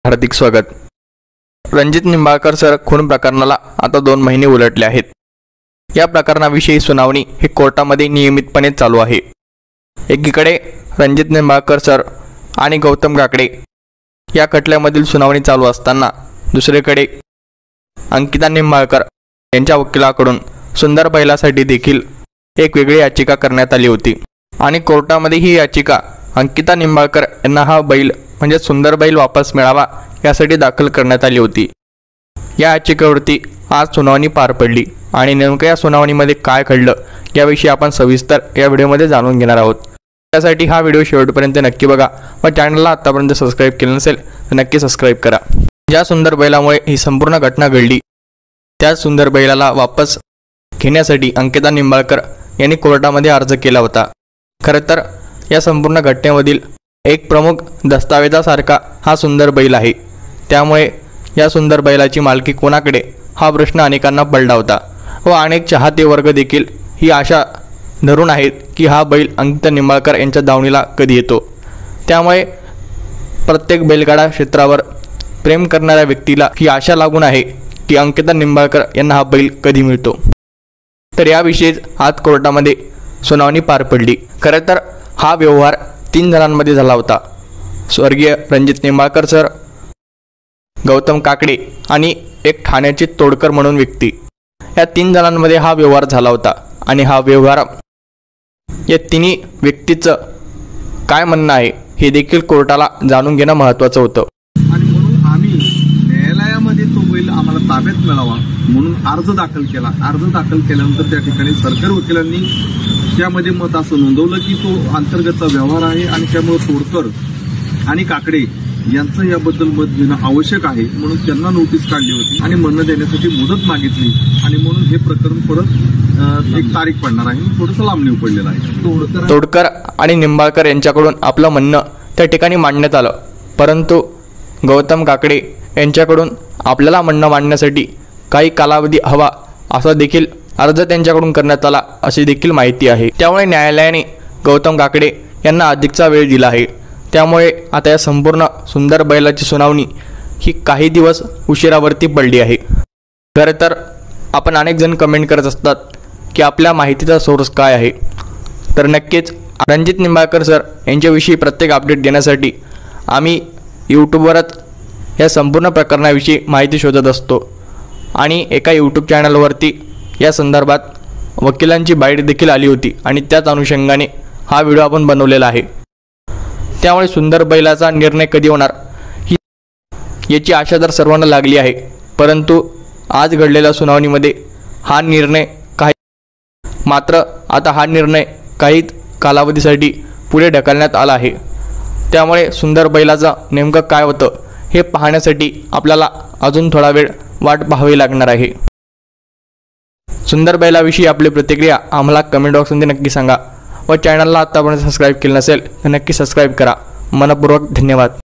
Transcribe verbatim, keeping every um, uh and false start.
हार्दिक स्वागत। रणजित निंबाळकर सर खून प्रकरणाला आता दोन महिने उलटले आहेत। या प्रकरणाविषयी सुनावणी ही कोर्टामध्ये नियमितपणे चालू आहे। एकीकडे रणजित निंबाळकर सर आणि गौतम काकडे या खटल्यामधील सुनावणी चालू असताना दुसरीकडे अंकिता निंबाळकर यांच्या वकिलाकडून सुंदर बैलासाठी देखील एक वेगळी याचिका करण्यात आली होती आणि कोर्टामध्ये ही याचिका अंकिता निंबाळकर यांना हा बैल म्हणजे सुंदर बैल वापस मिळावा यासाठी दाखल करण्यात आली होती। या याचिकेवरती आज सुनावणी पार पडली आणि नेमक्या या सुनावणीमध्ये काय घडलं याविषयी आपण सविस्तर या व्हिडिओमध्ये जाणून घेणार आहोत। त्यासाठी हा व्हिडिओ शेवटपर्यंत नक्की बघा व चॅनलला आतापर्यंत सबस्क्राइब केले नसेल तर नक्की सबस्क्राइब करा। ज्या सुंदर बैलामुळे ही संपूर्ण घटना घडली त्या सुंदर बैलाला वापस घेण्यासाठी अंकिता निंबाळकर यांनी कोर्टामध्ये अर्ज केला होता। खरं तर या संपूर्ण घटनेमधील एक प्रमुख दस्तावेजासारखा हा सुंदर बैल आहे, त्यामुळे या सुंदर बैलाची मालकी कोणाकडे हा प्रश्न अनेकांना पडला होता व अनेक चाहते वर्ग देखील ही आशा धरून आहेत की हा बैल अंकिता निंबाळकर यांच्या दावणीला कधी येतो। त्यामुळे प्रत्येक बैलगाडा क्षेत्रावर प्रेम करणाऱ्या व्यक्तीला ही आशा लागून आहे की अंकिता निंबाळकर यांना हा बैल कधी मिळतो। तर याविषयीच आज कोर्टामध्ये सुनावणी पार पडली। खरं तर हा व्यवहार तीन जणांमध्ये झाला होता। स्वर्गीय रणजित निंबाळकर सर, गौतम काकडे आणि एक ठाण्याचे तोडकर म्हणून व्यक्ती, या तीन जणांमध्ये हा व्यवहार झाला होता आणि हा व्यवहार या तिन्ही व्यक्तीचं काय म्हणणं आहे हे देखील कोर्टाला जाणून घेणं महत्त्वाचं होतं आणि म्हणून आम्ही न्यायालयामध्ये तो बैल आम्हाला ताब्यात मिळावा म्हणून अर्ज दाखल केला। अर्ज दाखल केल्यानंतर त्या ठिकाणी सरकारी वकिलांनी त्यामध्ये मत असं नोंदवलं की तो अंतर्गतचा व्यवहार आहे आणि त्यामुळे तोडकर आणि काकडे यांचं याबद्दल मत घेणं आवश्यक आहे म्हणून त्यांना नोटीस काढली होती आणि म्हणणं देण्यासाठी मुदत मागितली आणि म्हणून हे प्रकरण परत एक तारीख पडणार आहे, थोडंसं लांबणीवर पडलेलं आहे। तोडकर आणि निंबाळकर यांच्याकडून आपलं म्हणणं त्या ठिकाणी मांडण्यात आलं, परंतु गौतम काकडे यांच्याकडून आपल्याला म्हणणं मांडण्यासाठी काही कालावधी हवा असा देखील अर्ज त्यांच्याकडून करण्यात आला अशी देखील माहिती आहे। त्यामुळे न्यायालयाने गौतम काकडे यांना अधिकचा वेळ दिला आहे। त्यामुळे आता या संपूर्ण सुंदर बैलाची सुनावणी ही काही दिवस उशिरावरती पडली आहे। खरं तर आपण अनेक जण कमेंट करत असतात की आपल्या माहितीचा सोर्स काय आहे, तर नक्कीच रणजित निंबाळकर सर यांच्याविषयी प्रत्येक अपडेट देण्यासाठी आम्ही यूट्यूबवरच या संपूर्ण प्रकरणाविषयी माहिती शोधत असतो आणि एका यूट्यूब चॅनलवरती या संदर्भात वकिलांची बाईट देखील आली होती आणि त्याच अनुषंगाने हा व्हिडिओ आपण बनवलेला आहे। त्यामुळे सुंदर बैलाचा निर्णय कधी होणार ही याची आशा तर सर्वांना लागली आहे, परंतु आज घडलेल्या सुनावणीमध्ये हा निर्णय काही मात्र आता हा निर्णय काही कालावधीसाठी पुढे ढकलण्यात आला आहे। त्यामुळे सुंदर बैलाचं नेमकं काय होतं हे पाहण्यासाठी आपल्याला अजून थोडा वेळ वाट पाहावी लागणार आहे। सुंदर बैलाविषयी आपली प्रतिक्रिया आम्हाला कमेंट बॉक्समध्ये नक्की सांगा व चॅनलला आतापर्यंत सबस्क्राइब केलं नसेल तर नक्की सबस्क्राइब करा। मनपूर्वक धन्यवाद।